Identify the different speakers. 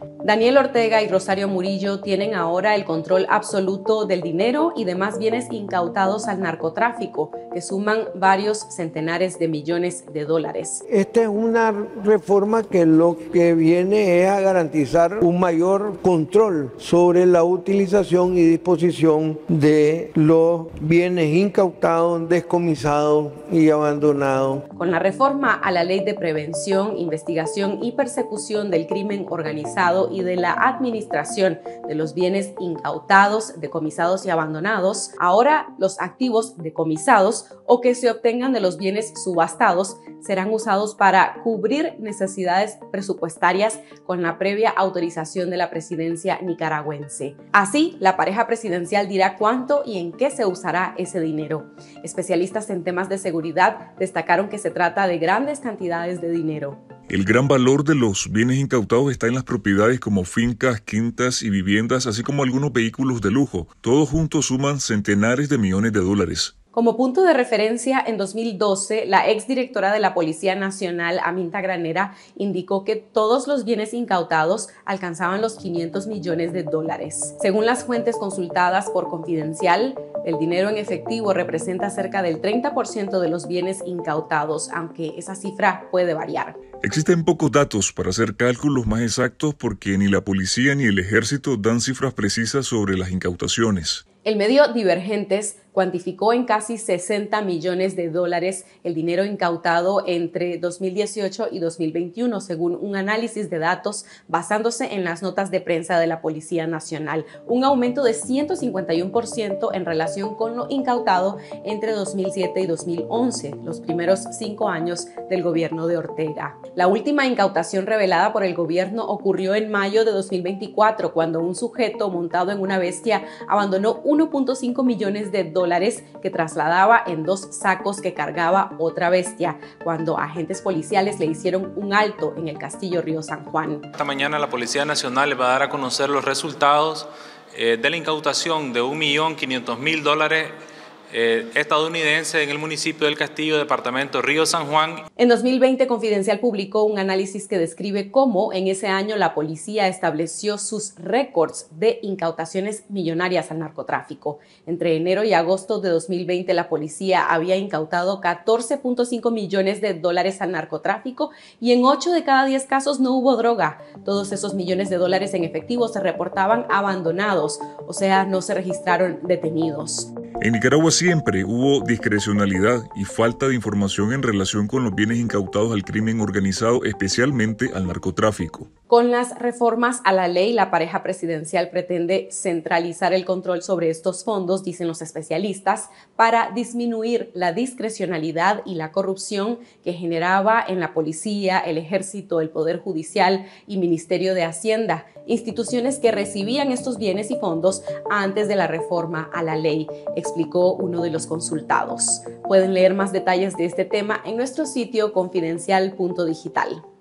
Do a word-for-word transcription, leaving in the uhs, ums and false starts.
Speaker 1: Daniel Ortega y Rosario Murillo tienen ahora el control absoluto del dinero y demás bienes incautados al narcotráfico, que suman varios centenares de millones de dólares.
Speaker 2: Esta es una reforma que lo que viene es a garantizar un mayor control sobre la utilización y disposición de los bienes incautados, descomisados y abandonados.
Speaker 1: Con la reforma a la Ley de Prevención, Investigación y Persecución del Crimen Organizado y de la administración de los bienes incautados, decomisados y abandonados, ahora los activos decomisados o que se obtengan de los bienes subastados serán usados para cubrir necesidades presupuestarias con la previa autorización de la presidencia nicaragüense. Así, la pareja presidencial dirá cuánto y en qué se usará ese dinero. Especialistas en temas de seguridad destacaron que se trata de grandes cantidades de dinero.
Speaker 3: El gran valor de los bienes incautados está en las propiedades como fincas, quintas y viviendas, así como algunos vehículos de lujo. Todos juntos suman centenares de millones de dólares.
Speaker 1: Como punto de referencia, en dos mil doce, la exdirectora de la Policía Nacional, Aminta Granera, indicó que todos los bienes incautados alcanzaban los quinientos millones de dólares. Según las fuentes consultadas por Confidencial, el dinero en efectivo representa cerca del treinta por ciento de los bienes incautados, aunque esa cifra puede variar.
Speaker 3: Existen pocos datos para hacer cálculos más exactos porque ni la policía ni el ejército dan cifras precisas sobre las incautaciones.
Speaker 1: El medio Divergentes cuantificó en casi sesenta millones de dólares el dinero incautado entre dos mil dieciocho y dos mil veintiuno, según un análisis de datos basándose en las notas de prensa de la Policía Nacional, un aumento de ciento cincuenta y uno por ciento en relación con lo incautado entre dos mil siete y dos mil once, los primeros cinco años del gobierno de Ortega. La última incautación revelada por el gobierno ocurrió en mayo de dos mil veinticuatro, cuando un sujeto montado en una bestia abandonó uno punto cinco millones de dólares que trasladaba en dos sacos que cargaba otra bestia, cuando agentes policiales le hicieron un alto en el Castillo Río San Juan.
Speaker 4: Esta mañana la Policía Nacional le va a dar a conocer los resultados eh, de la incautación de un millón quinientos mil dólares Eh, estadounidense en el municipio del Castillo, departamento Río San Juan.
Speaker 1: En dos mil veinte, Confidencial publicó un análisis que describe cómo en ese año la policía estableció sus récords de incautaciones millonarias al narcotráfico. Entre enero y agosto de dos mil veinte, la policía había incautado catorce punto cinco millones de dólares al narcotráfico y en ocho de cada diez casos no hubo droga. Todos esos millones de dólares en efectivo se reportaban abandonados, o sea, no se registraron detenidos.
Speaker 3: En Nicaragua siempre hubo discrecionalidad y falta de información en relación con los bienes incautados al crimen organizado, especialmente al narcotráfico.
Speaker 1: Con las reformas a la ley, la pareja presidencial pretende centralizar el control sobre estos fondos, dicen los especialistas, para disminuir la discrecionalidad y la corrupción que generaba en la policía, el ejército, el Poder Judicial y Ministerio de Hacienda, instituciones que recibían estos bienes y fondos antes de la reforma a la ley, explicó uno de los consultados. Pueden leer más detalles de este tema en nuestro sitio confidencial punto digital.